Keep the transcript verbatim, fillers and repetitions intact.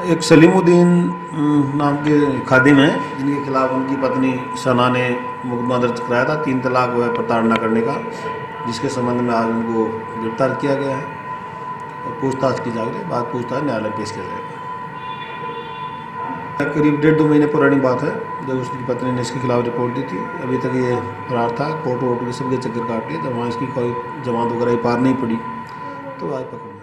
एक सलीमुद्दीन नाम के खादिम हैं जिनके खिलाफ उनकी पत्नी सना ने मुकदमा दर्ज कराया था तीन तलाक व प्रताड़ना करने का, जिसके संबंध में आज उनको गिरफ्तार किया गया है और पूछताछ की जा रही है। बाद पूछताछ न्यायालय पेश किया जाएगा। करीब डेढ़ दो महीने पुरानी बात है जब उसकी पत्नी ने इसके खिलाफ रिपोर्ट दी थी। अभी तक ये फरार था, कोर्ट वोट के सबके चक्कर काट लिए, जब वहाँ इसकी कोई जमानत वगैरह पार नहीं पड़ी तो आज पकड़